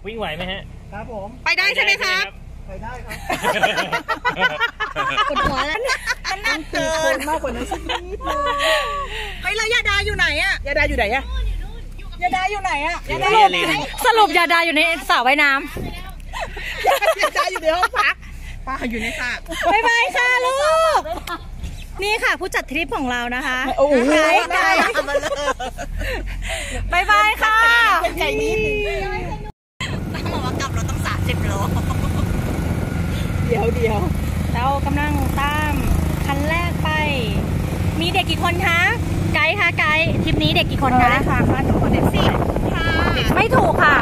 วิ่งไหวไหมฮะครับผมไปได้ใช่ไหมครับไปได้ครับปวดหัวแล้วมันหนักเกินมากกว่านั้นสักนิดเลยเฮ้ยแล้วยาดาอยู่ไหนอะยาดาอยู่ไหนอะยาดาอยู่ไหนอะยาดาสรุปยาดาอยู่ในสระว่ายน้ำยาดาอยู่ในห้องพักป้าอยู่ในสระบ๊ายบายค่ะลูกนี่ค่ะผู้จัดทริปของเรานะคะไก่บ๊ายบายค่ะไก่นี้ต้องบอกว่ากลับเราต้อง30 โลเดี๋ยวเรากำลังตามคันแรกไปมีเด็กกี่คนคะไกด์คะไกด์ทริปนี้เด็กกี่คนคะค่ะทุกคนเด็ก10ค่ะไม่ถูกค่ะ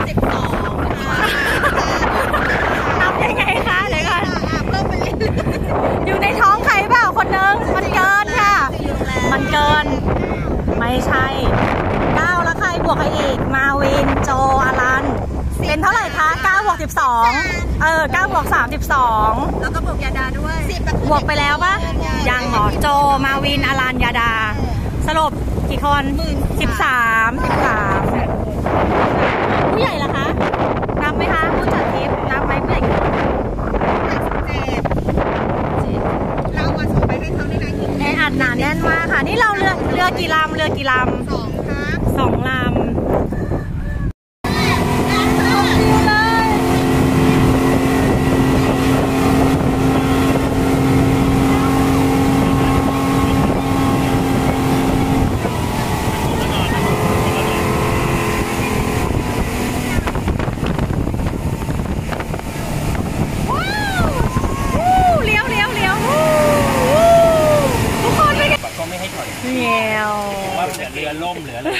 12 นับยังไงคะเดี๋ยวก่อนเพิ่มไปอยู่ในท้องใครเปล่าคนนึงมันเกินค่ะมันเกินไม่ใช่9แล้วใครบวกใครอีกมาวินโจอารันเป็นเท่าไหร่คะ9 บวก 12 9 บวก 32 แล้วก็บวกยาดาด้วยบวกไปแล้วปะยังหรอโจมาวินอารันยาดาสรุปกี่คน13ผู้ใหญ่ล่ะคะนับไหมคะผู้จัดทริปนับไหมผู้ใหญ่กี่คนเราอะส่งไปให้เขาได้ไงอัดหนาแน่นมากค่ะนี่เราเรือกี่ลำ2 ครับ2 ลำเรือล่มเหลืออะไร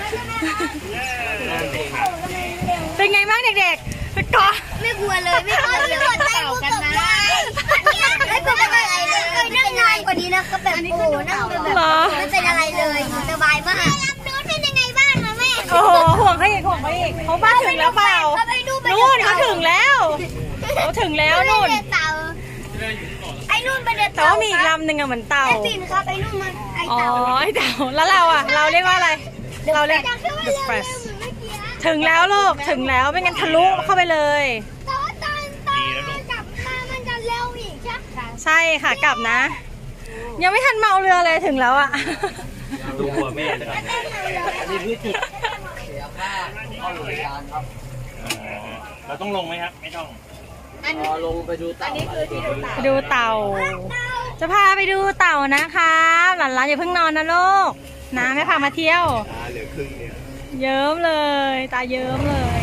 เป็นไงบ้างเด็กๆก็ไม่กลัวเลยไม่กลัวเลยเต่ากันนะไม่เป็นอะไรเลยเคยนั่งนานกว่านี้นะก็แบบโอ้นั่งแบบไม่เป็นอะไรเลยสบายมากนู้นเป็นยังไงบ้างนะแม่โอ้โหห่วงเขาอีกเขาบ้านถึงแล้วเปล่านู่นเขาถึงแล้วนู่นไอ้นู่นเป็นแต่ว่ามีอีกลำหนึ่งอะเหมือนเต่าไอ้ปิ่นครับไอ้นู่นมันไอ้เต่าแล้วเราอะเราเรียกว่าอะไรเราเรียก The Fresh ถึงแล้วลูกถึงแล้วไม่งั้นทะลุเข้าไปเลยแต่ว่าตอนกลับมามันจะเร็วอีกใช่ค่ะกลับนะยังไม่ทันเมาเรือเลยถึงแล้วอะดูหัวแม่นะครับอันนี้คือจุดเสียค่าเข้าบริการครับเราต้องลงไหมครับไม่ต้องลงไปดูเต่าไปดูเต่าจะพาไปดูเต่านะคะหลานๆอย่าเพิ่งนอนนะลูกนะแม่พามาเที่ยวเหลือครึ่งเนี่ยเยิ้มเลยตาเยิ้มเลย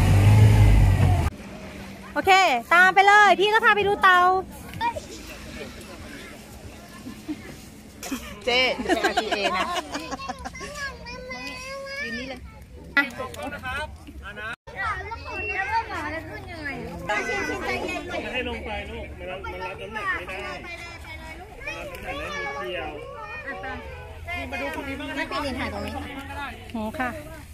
โอเคตามไปเลยพี่ก็พาไปดูเต่าเจ๊จะไปทีเอนะยืนนี่เลยให้ลงไปลูกมันรับน้ำหนักไม่ได้รับน้ำหนักได้มีเที่ยวมาดูตรงนี้บ้างไม่ปีนถ่ายตรงนี้โหค่ะ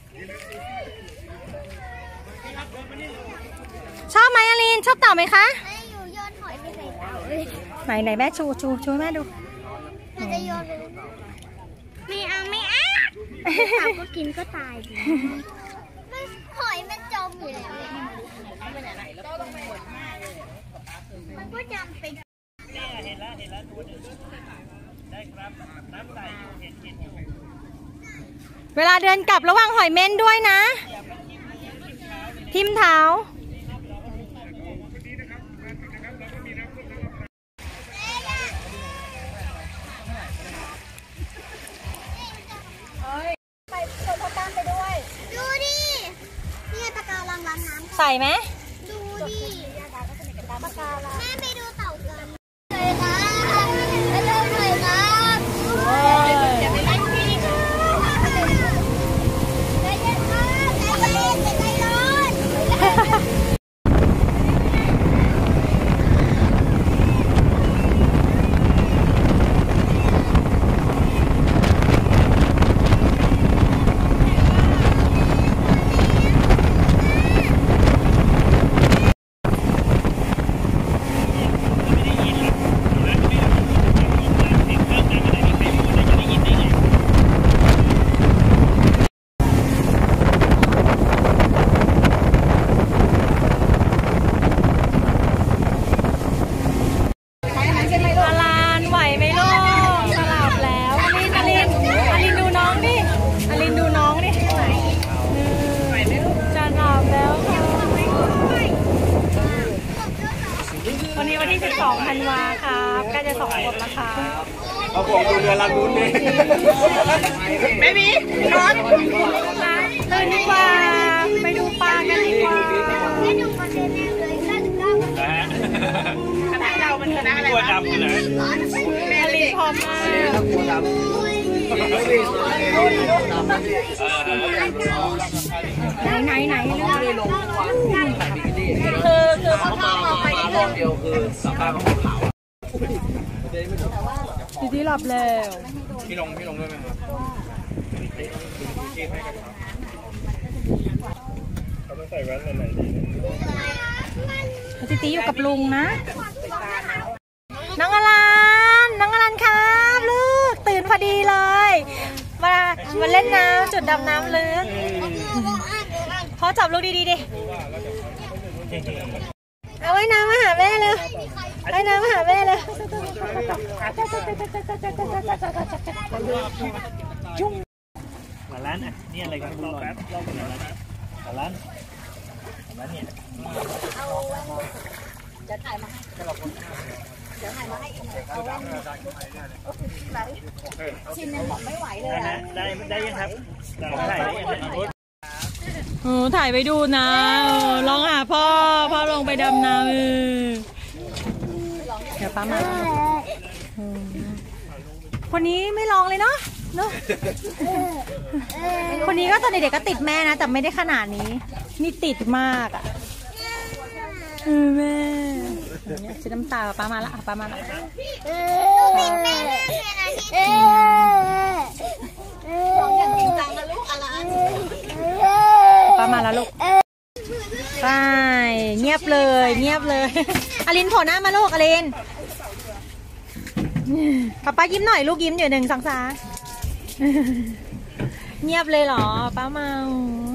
ชอบไหมอลินชอบเต่าไหมคะไม่อยู่โยนหอยไปใส่เต่าไหนแม่ชูแม่ดูมันจะโยนไม่เอาเต่าก็กินก็ตายดิหอยมันจมอยู่แล้วมันก็จำเป็นเห็นแล้วตัวนึงได้ครับน้ำใสเห็นอยู่เวลาเดินกลับระวังหอยเม่นด้วยนะทิ่มเท้าดูดินี่ปะการังล้างน้ำใส่ไหมดูดิปะการังแม่ไปดูเต่ากันเลยครับไปดูหน่อยครับอย่าไปไล่พี่ใจเย็นครับใจเย็นใจร้อน 2 ธันวาครับใกล้จะ2 ขวบแล้วค่ะเอาผมดูเรือลำนู้นดิไม่มีร้อนเลยดีกว่าไปดูปลากันดีกว่าแม่ดูคอนเทนต์เลย99 คณะเรามันคณะอะไรตัววะดำเลยแม่ลีพร้อมมากตัวดำไม่มีตัวดำไม่มีไหนไม่ได้ลงวันใส่บิกินี่คือพอมารอบเดียวคือกลับบ้านมาขาวดีๆหลับแล้วพี่ลงด้วยไหมครับเขาต้องใส่แว่นไหนดีติอยู่กับลุงนะน้องอลันครับลูกตื่นพอดีเลยมาเล่นน้ำจุดดำน้ำลึกพ่อจับลูกดีๆดิเอาไว้น้ำมาหาแม่เลยไว้น้ำมาหาแม่เลยมาร้านอ่ะนี่อะไรกันรอแป๊บรอกันนะมาร้านเนี่ยชินยังบอกไม่ไหวเลยได้ยังครับถ่ายได้ยังถ่ายไปดูนะลองหาพ่อลงไปดำน้ำเดี๋ยวป้ามาคนนี้ไม่ลองเลยเนาะคนนี้ก็ตอนเด็กๆก็ติดแม่นะแต่ไม่ได้ขนาดนี้นี่ติดมากอ่ะแม่ชิ้นน้ำตาป้ามาละป้ามาละป้ามาแล้วลูกไปเงียบเลยอลินโผล่หน้ามาลูกอลินป้ายิ้มหน่อยลูกยิ้มอยู่1 2 3เงียบเลยเหรอป้าเมา